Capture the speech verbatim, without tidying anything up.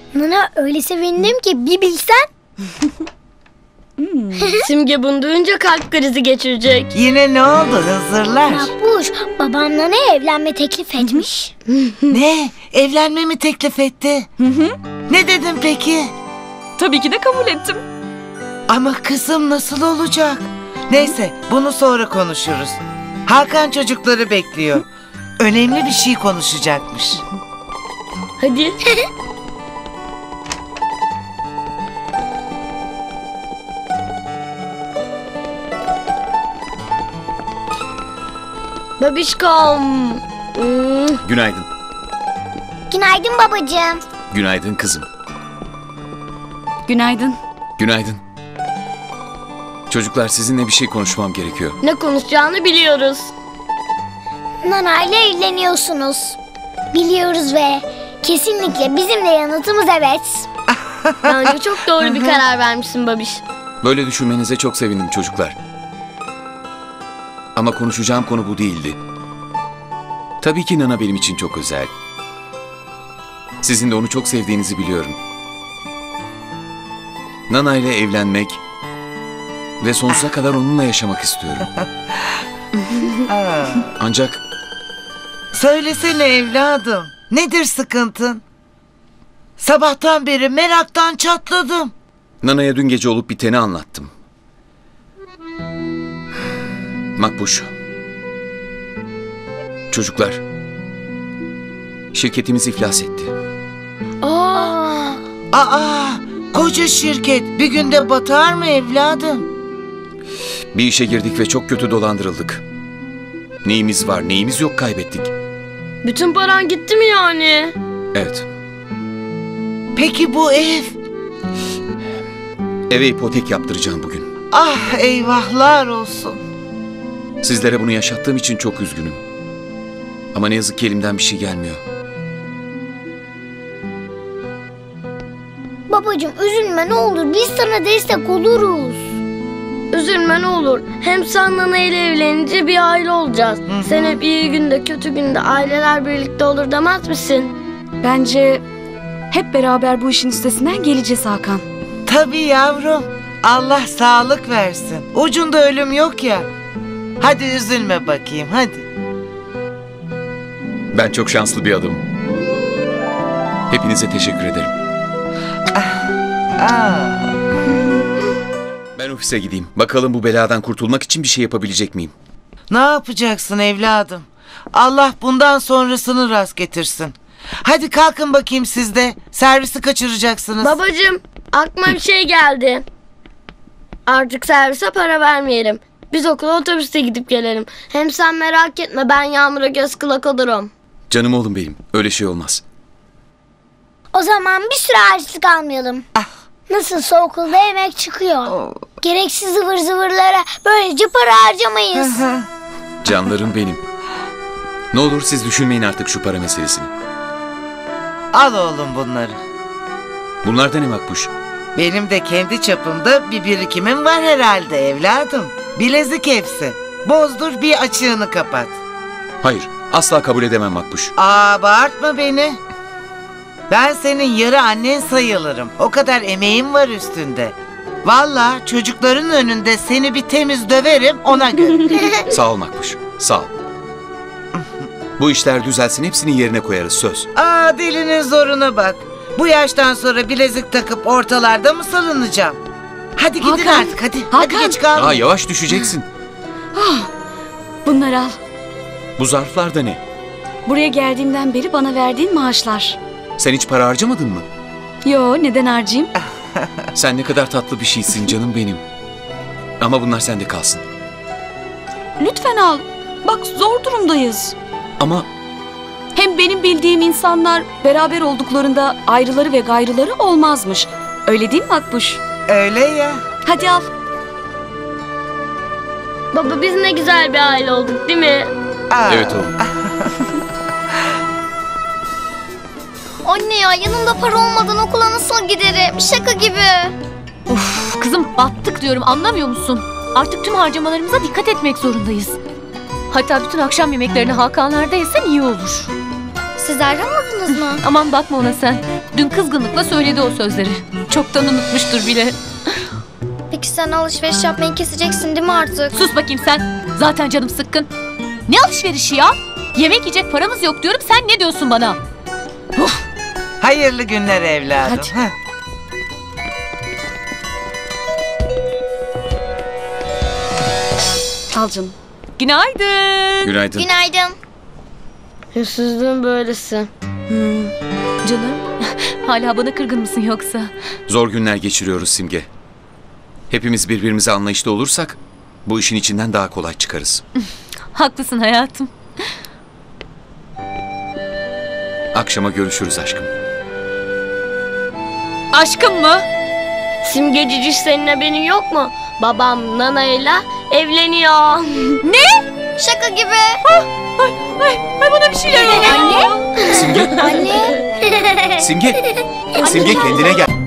Nana öyle sevindim ki bir bilsen. Hmm. Simge bunu duyunca kalp krizi geçirecek. Yine ne oldu Hızırlar? Makbuş, babam Nana'ya evlenme teklif etmiş. Ne? Evlenme mi teklif etti? Ne dedin peki? Tabii ki de kabul ettim. Ama kızım nasıl olacak? Neyse bunu sonra konuşuruz. Hakan çocukları bekliyor. Önemli bir şey konuşacakmış. Hadi. Babişkom. Hmm. Günaydın. Günaydın babacığım. Günaydın kızım. Günaydın. Günaydın. Çocuklar sizinle bir şey konuşmam gerekiyor. Ne konuşacağını biliyoruz. Nana ile evleniyorsunuz. Biliyoruz ve kesinlikle bizim de yanıtımız evet. Bence çok doğru bir karar vermişsin babiş. Böyle düşünmenize çok sevindim çocuklar. Ama konuşacağım konu bu değildi. Tabii ki Nana benim için çok özel. Sizin de onu çok sevdiğinizi biliyorum. Nana ile evlenmek ve sonsuza kadar onunla yaşamak istiyorum. Ancak Söylesene evladım. Nedir sıkıntın? Sabahtan beri meraktan çatladım. Nana'ya dün gece olup biteni anlattım. Makbuş. Çocuklar. Şirketimiz iflas etti. Aa, Aa, koca şirket bir günde batar mı evladım? Bir işe girdik ve çok kötü dolandırıldık. Neyimiz var, neyimiz yok kaybettik. bütün paran gitti mi yani? Evet. Peki bu ev? Eve ipotek yaptıracağım bugün. Ah eyvahlar olsun. Sizlere bunu yaşattığım için çok üzgünüm. Ama ne yazık ki elimden bir şey gelmiyor. Babacığım üzülme ne olur biz sana destek oluruz. Üzülme ne olur. Hem sen Nana ile evlenince bir aile olacağız. Sen hep iyi günde kötü günde aileler birlikte olur demez misin? Bence hep beraber bu işin üstesinden geleceğiz Hakan. Tabii yavrum. Allah sağlık versin. Ucunda ölüm yok ya. Hadi üzülme bakayım hadi. Ben çok şanslı bir adamım. Hepinize teşekkür ederim. Aa. Ben ofise gideyim. Bakalım bu beladan kurtulmak için bir şey yapabilecek miyim? Ne yapacaksın evladım? Allah bundan sonrasını rast getirsin. Hadi kalkın bakayım siz de. Servisi kaçıracaksınız. Babacığım aklıma bir şey geldi. Artık servise para vermeyelim. Biz okula otobüste gidip gelelim. Hem sen merak etme ben Yağmur'a göz kulak olurum. Canım oğlum benim. Öyle şey olmaz. O zaman bir süre harçlık almayalım. Nasılsa okulda yemek çıkıyor. Gereksiz zıvır zıvırlara böylece para harcamayız. Canlarım benim. Ne olur siz düşünmeyin artık şu para meselesini. Al oğlum bunları. Bunlar da ne Makbuş? Benim de kendi çapımda bir birikimim var herhalde evladım. Bilezik hepsi. Bozdur bir açığını kapat. Hayır, asla kabul edemem Makbuş. Aa bağırtma beni. Ben senin yarı annen sayılırım. O kadar emeğim var üstünde. Vallahi çocukların önünde seni bir temiz döverim ona göre. Sağ ol Makbuş, sağ ol. Bu işler düzelsin, hepsini yerine koyarız, söz. Aa dilinin zoruna bak. Bu yaştan sonra bilezik takıp ortalarda mı salınacağım? Hadi gidin Hakan, artık hadi. Hadi Hakan. geç kalma. Aa, yavaş düşeceksin. Bunları al. Bu zarflar da ne? Buraya geldiğimden beri bana verdiğin maaşlar. Sen hiç para harcamadın mı? Yo, neden harcayayım? Sen ne kadar tatlı bir şeysin canım benim. Ama bunlar sende kalsın. Lütfen al. Bak zor durumdayız. Ama Hem benim bildiğim insanlar beraber olduklarında ayrıları ve gayrıları olmazmış. Öyle değil mi Makbuş? Öyle ya. Hadi al. Baba biz ne güzel bir aile olduk değil mi? Aa. evet oğlum. Anne ya yanımda para olmadan okula nasıl giderim? Şaka gibi. Of kızım battık diyorum anlamıyor musun? Artık tüm harcamalarımıza dikkat etmek zorundayız. Hatta bütün akşam yemeklerini Hakanlar'da yesen iyi olur. Siz ayrılmadınız mı? Aman bakma ona sen. Dün kızgınlıkla söyledi o sözleri. Çoktan unutmuştur bile. Peki sen alışveriş yapmayı keseceksin değil mi artık? Sus bakayım sen. Zaten canım sıkkın. Ne alışverişi ya? Yemek yiyecek paramız yok diyorum. Sen ne diyorsun bana? Hayırlı günler evladım. Hadi. Heh. Al canım. Günaydın. Günaydın. Günaydın. Hırsızlığın böylesi. Canım. Hala bana kırgın mısın yoksa? Zor günler geçiriyoruz Simge. Hepimiz birbirimize anlayışlı olursak bu işin içinden daha kolay çıkarız. Haklısın hayatım. Akşama görüşürüz aşkım. Aşkım mı? Simge Ciciş senin haberin yok mu? Babam Nana'yla evleniyor. Şaka gibi. Ay, ay, ay bana bir şeyler oldu. Anne. Simge, Anne. Simge, Simge kendine gel.